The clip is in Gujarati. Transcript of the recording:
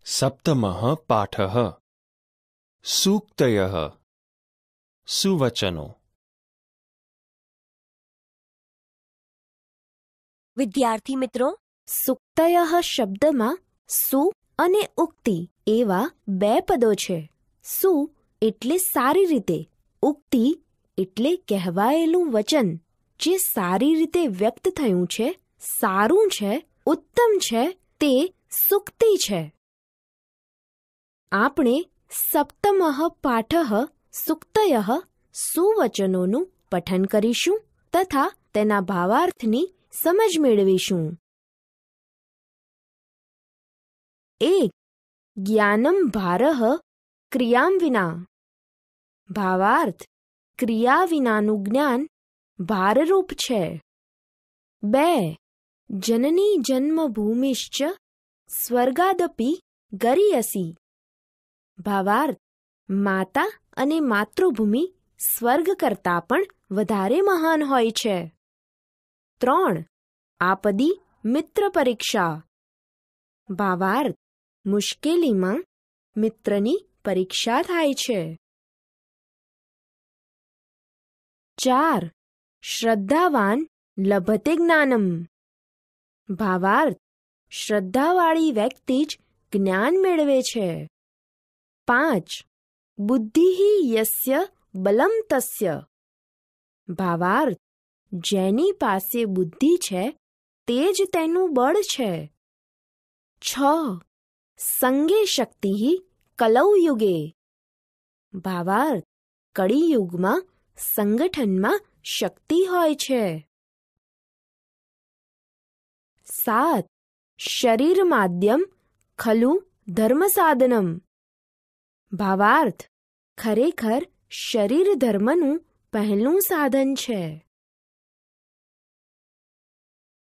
સપ્તમઃ પાઠઃ સૂક્તયઃ સુવચનો. વિદ્યાર્થી મિત્રો, સૂક્તયઃ શબ્દમાં સુ અને ઉક્તિ એવા બે પદો છે. સુ એટલે સારી રીતે, ઉક્તિ એટલે કહેવાયેલું વચન જે સારી રીતે વ્યક્ત થયું છે, સારું છે, ઉત્તમ છે, તે સૂક્તિ છે. આપણે સપ્તમઃ પાઠઃ સૂક્તયઃ સુવચનોનું પઠન કરીશું તથા તેના ભાવાર્થની સમજ મેળવીશું. 1. જ્ઞાનમ ભારઃ ક્રિયામ વિના. ભાવાર્થ: ક્રિયા વિનાનું જ્ઞાન ભારરૂપ છે. 2. જનની જન્મભૂમિશ્ચ સ્વર્ગાદપી ગરીયસી. ભાવાર્થ: માતા અને માતૃભૂમિ સ્વર્ગ કરતાં પણ વધારે મહાન હોય છે. 3. આપદી મિત્ર પરીક્ષા. ભાવાર્થ: મુશ્કેલીમાં મિત્રની પરીક્ષા થાય છે. 4. શ્રદ્ધાવાન લભતે જ્ઞાનમ. ભાવાર્થ: શ્રદ્ધાવાળી વ્યક્તિ જ જ્ઞાન મેળવે છે. 5. બુદ્ધિ યસ્ય બલમ તસ્ય. ભાવાર્થ: જેની પાસે બુદ્ધિ છે તે જ તેનું બળ છે. 6. સંગે શક્તિ કલૌ યુગે. ભાવાર્થ: કળિયુગમાં સંગઠનમાં શક્તિ હોય છે. 7. શરીર માધ્યમ ખલુ ધર્મ સાધનમ. ભાવાર્થ: ખરેખર શરીર ધર્મનું પહેલું સાધન છે.